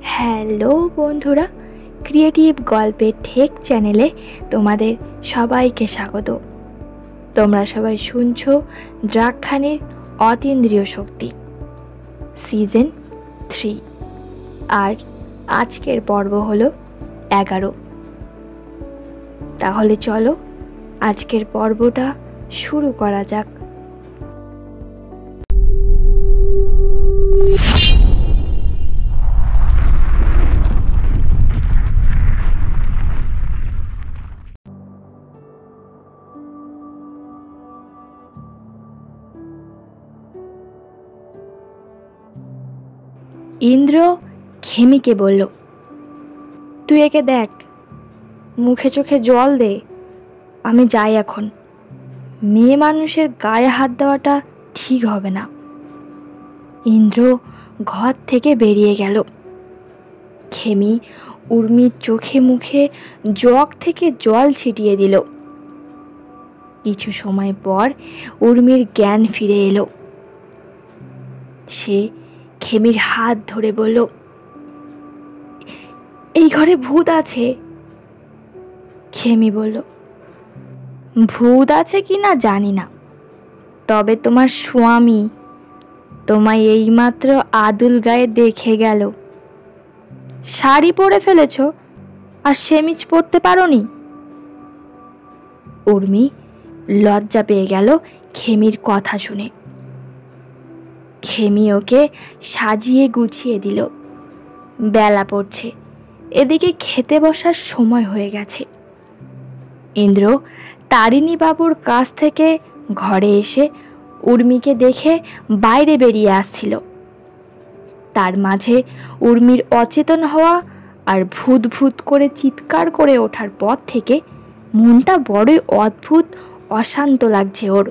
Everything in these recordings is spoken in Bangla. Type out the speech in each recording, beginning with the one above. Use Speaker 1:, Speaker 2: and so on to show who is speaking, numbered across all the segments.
Speaker 1: হ্যালো বন্ধুরা, ক্রিয়েটিভ গল্পের ঠেক চ্যানেলে তোমাদের সবাইকে স্বাগত। তোমরা সবাই শুনছো দ্রাক্ষানির অতীন্দ্রিয় শক্তি সিজন 3, আর আজকের পর্ব হলো 11। তাহলে চলো আজকের পর্বটা শুরু করা যাক। ইন্দ্র খেমিকে বলল, তুই একে দেখ, মুখে চোখে জল দে, আমি যাই এখন। মেয়ে মানুষের গায়ে হাত দেওয়াটা ঠিক হবে না। ইন্দ্র ঘর থেকে বেরিয়ে গেল। খেমি উর্মির চোখে মুখে জগ থেকে জল ছিটিয়ে দিল। কিছু সময় পর উর্মির জ্ঞান ফিরে এলো। সে খেমির হাত ধরে বলল, এই ঘরে ভূত আছে। খেমি বলল, ভূত আছে কি না জানি না, তবে তোমার স্বামী তোমায় এইমাত্র আদুল গায়ে দেখে গেল। শাড়ি পরে ফেলেছ আর সেমিজ পরতে পারোনি। উর্মি লজ্জা পেয়ে গেল খেমির কথা শুনে। খেমি ওকে সাজিয়ে গুছিয়ে দিল। বেলা পড়ছে, এদিকে খেতে বসার সময় হয়ে গেছে। ইন্দ্র তারিণী বাবুর কাছ থেকে ঘরে এসে উর্মিকে দেখে বাইরে বেরিয়ে আসছিল। তার মাঝে উর্মির অচেতন হওয়া আর ভূত ভূত করে চিৎকার করে ওঠার পর থেকে মনটা বড়ই অদ্ভুত অশান্ত লাগছে ওর।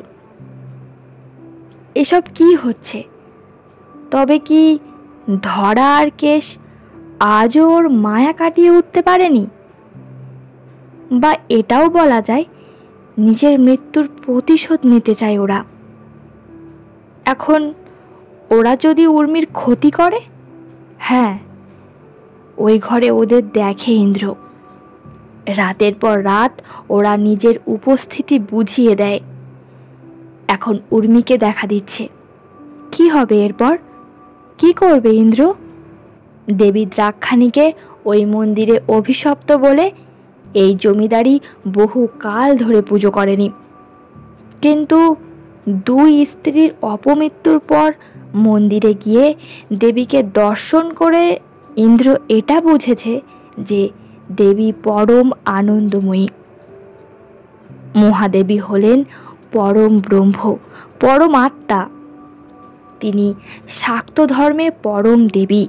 Speaker 1: এসব কি হচ্ছে? তবে কি ধরা আর কেশ আজও ওর মায়া কাটিয়ে উঠতে পারেনি? বা এটাও বলা যায়, নিজের মৃত্যুর প্রতিশোধ নিতে চায় ওরা। এখন ওরা যদি উর্মির ক্ষতি করে, হ্যাঁ, ওই ঘরে ওদের দেখে ইন্দ্র। রাতের পর রাত ওরা নিজের উপস্থিতি বুঝিয়ে দেয়। এখন উর্মিকে দেখা দিচ্ছে। কি হবে এরপর? কি করবে ইন্দ্র? দেবী দ্রাক্ষানিকে ওই মন্দিরে অভিশপ্ত বলে এই জমিদারি বহু কাল ধরে পুজো করেনি। কিন্তু দুই স্ত্রীর অপমৃত্যুর পর মন্দিরে গিয়ে দেবীকে দর্শন করে ইন্দ্র এটা বুঝেছে যে দেবী পরম আনন্দময়ী। মহাদেবী হলেন পরম ব্রহ্ম, পরম আত্মা। তিনি শাক্ত ধর্মে পরম দেবী,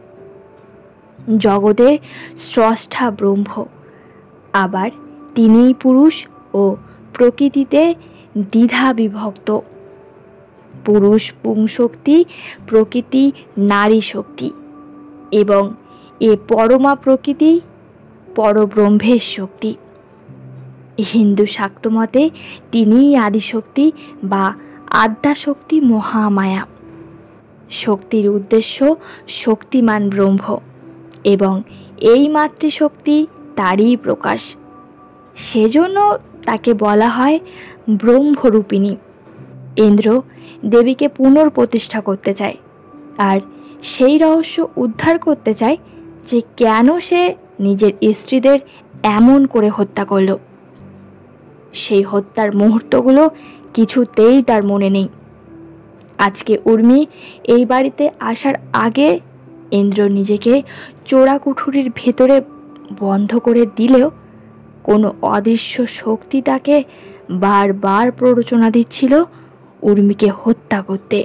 Speaker 1: জগতে স্রষ্টা ব্রহ্ম। আবার তিনিই পুরুষ ও প্রকৃতিতে দ্বিধা বিভক্ত। পুরুষ পুংশক্তি, প্রকৃতি নারী শক্তি, এবং এ পরমা প্রকৃতি পরব্রহ্মের শক্তি। হিন্দু শাক্তমতে তিনিই আদিশক্তি বা আদ্যাশক্তি, মহামায়া। শক্তির উদ্দেশ্য শক্তিমান ব্রহ্ম, এবং এই মাতৃশক্তি তারই প্রকাশ। সেজন্য তাকে বলা হয় ব্রহ্মরূপিণী। ইন্দ্র দেবীকে পুনর্প্রতিষ্ঠা করতে চায়, আর সেই রহস্য উদ্ধার করতে চায় যে কেন সে নিজের স্ত্রীদের এমন করে হত্যা করল। সেই হত্যার মুহূর্তগুলো কিছুতেই তার মনে নেই। আজকে উর্মি এই বাড়িতে আসার আগে ইন্দ্র নিজেকে চোরাকুঠুরির ভেতরে বন্ধ করে দিলেও কোনো অদৃশ্য শক্তি তাকে বারবার প্ররোচনা দিচ্ছিল উর্মিকে হত্যা করতে।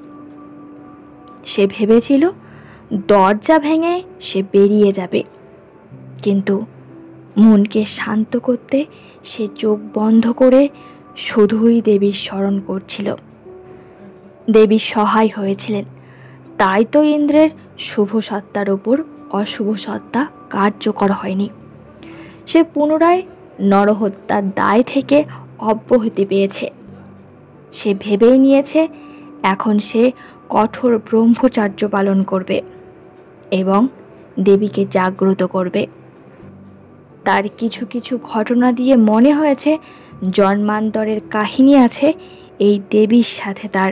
Speaker 1: সে ভেবেছিল দরজা ভেঙে সে বেরিয়ে যাবে, কিন্তু মনকে শান্ত করতে সে চোখ বন্ধ করে শুধুই দেবীর স্মরণ করছিল। দেবী সহায় হয়েছিলেন, তাই তো ইন্দ্রের শুভ সত্তার ওপর অশুভ সত্তা কার্যকর হয়নি। সে পুনরায় নরহত্যার দায় থেকে অব্যাহতি পেয়েছে। সে ভেবেই নিয়েছে এখন সে কঠোর ব্রহ্মচর্য পালন করবে এবং দেবীকে জাগ্রত করবে। তার কিছু কিছু ঘটনা দিয়ে মনে হয়েছে জন্মান্তরের কাহিনী আছে এই দেবীর সাথে তার।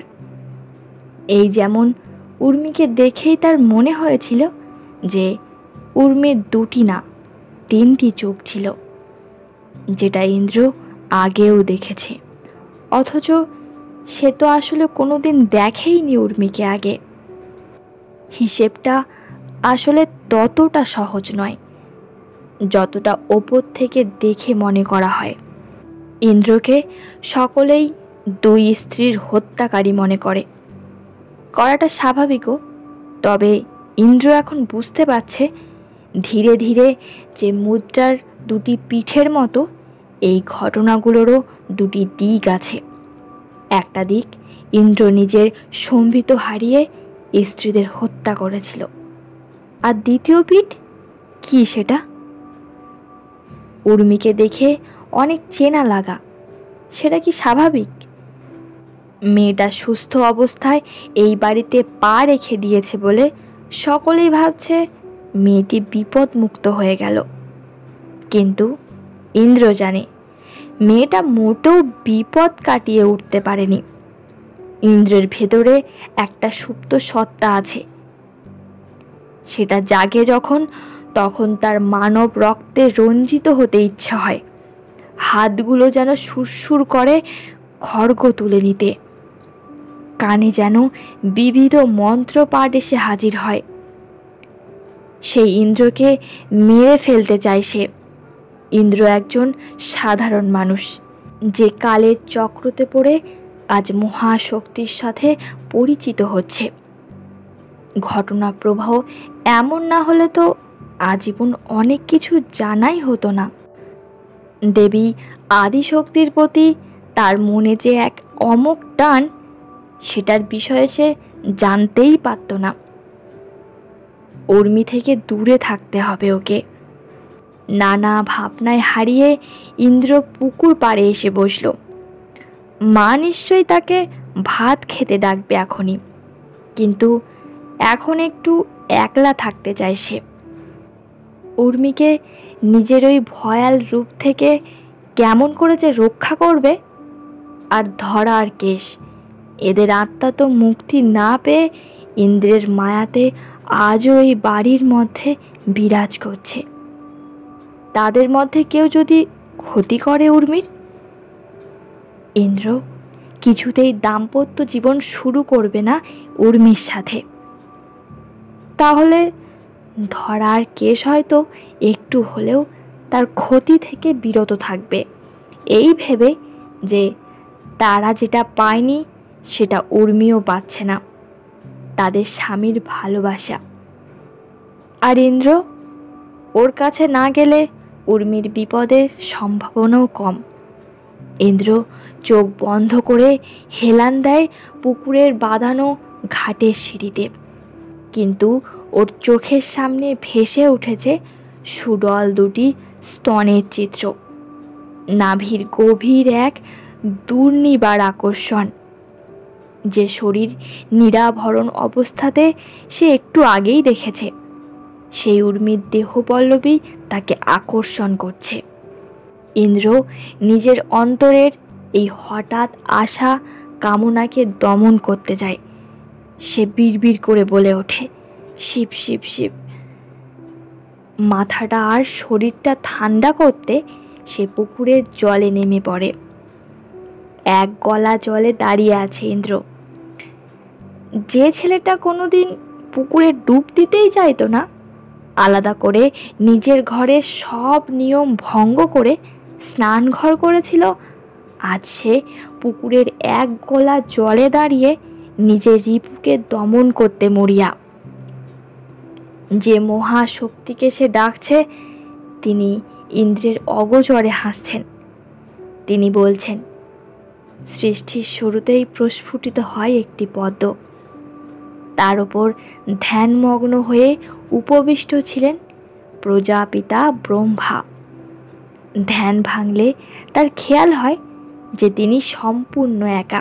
Speaker 1: এই যেমন উর্মিকে দেখেই তার মনে হয়েছিল যে উর্মির 2টি না 3টি চোখ ছিল, যেটা ইন্দ্র আগেও দেখেছে, অথচ সে তো আসলে কোনোদিন দেখেইনি উর্মিকে আগে। হিসেবটা আসলে ততটা সহজ নয় যতটা ওপর থেকে দেখে মনে করা হয়। ইন্দ্রকে সকলেই 2 স্ত্রীর হত্যাকারী মনে করাটা স্বাভাবিকও। তবে ইন্দ্র এখন বুঝতে পারছে ধীরে ধীরে যে মুদ্রার 2টি পিঠের মতো এই ঘটনাগুলোরও 2টি দিক আছে। একটা দিক ইন্দ্র নিজের সম্বিত হারিয়ে স্ত্রীদের হত্যা করেছিল, আর দ্বিতীয় পিঠ কি সেটা? উর্মিকে দেখে অনেক চেনা লাগা, সেটা কি স্বাভাবিক? মেয়েটা সুস্থ অবস্থায় এই বাড়িতে পা রেখে দিয়েছে বলে সকলেই ভাবছে মেয়েটি বিপদমুক্ত হয়ে গেল, কিন্তু ইন্দ্র জানে মেয়েটা মোটেও বিপদ কাটিয়ে উঠতে পারেনি। ইন্দ্রের ভেতরে একটা সুপ্ত সত্তা আছে, সেটা জাগে যখন তখন তার মানব রক্তে রঞ্জিত হতে ইচ্ছা হয়, হাতগুলো যেন সুরসুর করে খড়গ তুলে নিতে, কানে যেন বিবিধ মন্ত্রপাঠ এসে হাজির হয়। সেই ইন্দ্রকে মেরে ফেলতে চায় সে। ইন্দ্র একজন সাধারণ মানুষ, যে কালের চক্রতে পড়ে আজ মহাশক্তির সাথে পরিচিত হচ্ছে। ঘটনা প্রবাহ এমন না হলে তো আজীবন অনেক কিছু জানাই হতো না। দেবী আদিশক্তির প্রতি তার মনে যে এক অমোঘ টান, সেটার বিষয়ে সে জানতেই পারত না। উর্মি থেকে দূরে থাকতে হবে ওকে। নানা ভাবনায় হারিয়ে ইন্দ্র পুকুর পাড়ে এসে বসল। মা নিশ্চয়ই তাকে ভাত খেতে ডাকবে এখনই, কিন্তু এখন একটু একলা থাকতে চায় সে। উর্মিকে নিজের ওই ভয়াল রূপ থেকে কেমন করে যে রক্ষা করবে। আর ধরা আর কেশ, এদের আত্মা তো মুক্তি না পেয়ে ইন্দ্রের মায়াতে আজও এই বাড়ির মধ্যে বিরাজ করছে। তাদের মধ্যে কেউ যদি ক্ষতি করে উর্মির, ইন্দ্র কিছুতেই দাম্পত্য জীবন শুরু করবে না উর্মির সাথে। তাহলে ধরার কেশ হয়তো একটু হলেও তার ক্ষতি থেকে বিরত থাকবে, এই ভেবে যে তারা যেটা পায়নি সেটা উর্মিও পাচ্ছে না, তাদের স্বামীর ভালোবাসা। আর ইন্দ্র ওর কাছে না গেলে উর্মির বিপদের সম্ভাবনাও কম। ইন্দ্র চোখ বন্ধ করে হেলান দেয় পুকুরের বাঁধানো ঘাটের সিঁড়িতে, কিন্তু ওর চোখের সামনে ভেসে উঠেছে সুডল 2টি স্তনের চিত্র, নাভির গভীর এক দুর্নিবার আকর্ষণ, যে শরীর নিরাভরণ অবস্থাতে সে একটু আগেই দেখেছে। সেই উর্মির দেহপল্লবী তাকে আকর্ষণ করছে। ইন্দ্র নিজের অন্তরের এই হঠাৎ আসা কামনাকে দমন করতে যায়। সে বিড়বিড় করে বলে ওঠে, শিব শিব শিব। মাথাটা আর শরীরটা ঠান্ডা করতে সে পুকুরের জলে নেমে পড়ে। এক গলা জলে দাঁড়িয়ে আছে ইন্দ্র। যে ছেলেটা কোনোদিন পুকুরে ডুব দিতেই চাইতো না, আলাদা করে নিজের ঘরের সব নিয়ম ভঙ্গ করে স্নান ঘর করেছিল, আজ সে পুকুরের এক গলা জলে দাঁড়িয়ে নিজের রিপুকে দমন করতে মরিয়া। যে মহাশক্তিকে সে ডাকছে তিনি ইন্দ্রের অগোচরে হাসছেন। তিনি বলছেন, সৃষ্টির শুরুতেই প্রস্ফুটিত হয় একটি পদ্ম, তার ওপর ধ্যানমগ্ন হয়ে উপবিষ্ট ছিলেন প্রজাপিতা ব্রহ্মা। ধ্যান ভাঙলে তার খেয়াল হয় যে তিনি সম্পূর্ণ একা।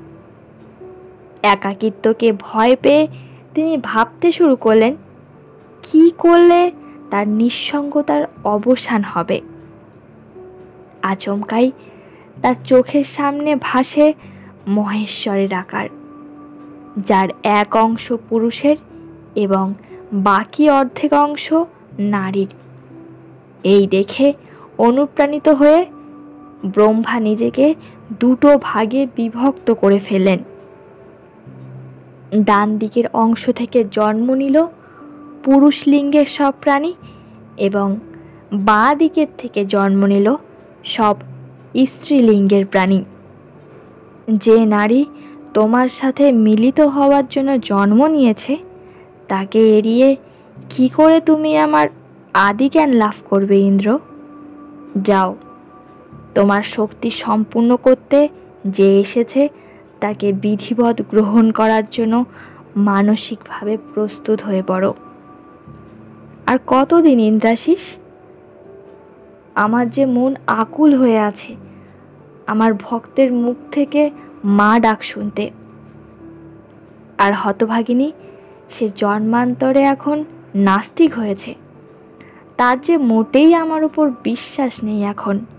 Speaker 1: একাকিত্বকে ভয় পেয়ে তিনি ভাবতে শুরু করলেন, কি করলে তার নিঃসঙ্গতার অবসান হবে। আচমকাই তার চোখের সামনে ভাসে মহেশ্বরের আকার, যার এক অংশ পুরুষের এবং বাকি অর্ধেক অংশ নারীর। এই দেখে অনুপ্রাণিত হয়ে ব্রহ্মা নিজেকে দুটো ভাগে বিভক্ত করে ফেলেন। ডান দিকের অংশ থেকে জন্ম নিল পুরুষ লিঙ্গের সব প্রাণী এবং বাঁ দিকের থেকে জন্ম নিল সব স্ত্রীলিঙ্গের প্রাণী। যে নারী তোমার সাথে মিলিত হওয়ার জন্য জন্ম নিয়েছে, তাকে এড়িয়ে কি করে তুমি আমার আদি জ্ঞান লাভ করবে ইন্দ্র? যাও, তোমার শক্তি সম্পূর্ণ করতে যে এসেছে তাকে বিধিবৎ গ্রহণ করার জন্য মানসিকভাবে প্রস্তুত হয়ে পড়ো। আর কতদিন ইন্দ্রাশিস? আমার যে মন আকুল হয়ে আছে আমার ভক্তের মুখ থেকে মা ডাক শুনতে। আর হতভাগিনী, সে জন্মান্তরে এখন নাস্তিক হয়েছে। তার যে মোটেই আমার উপর বিশ্বাস নেই এখন।